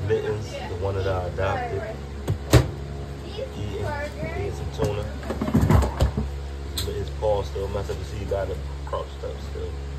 Mittens, the one that I adopted, eating some tuna. But his paw still messed up. You see, he got it crossed up still.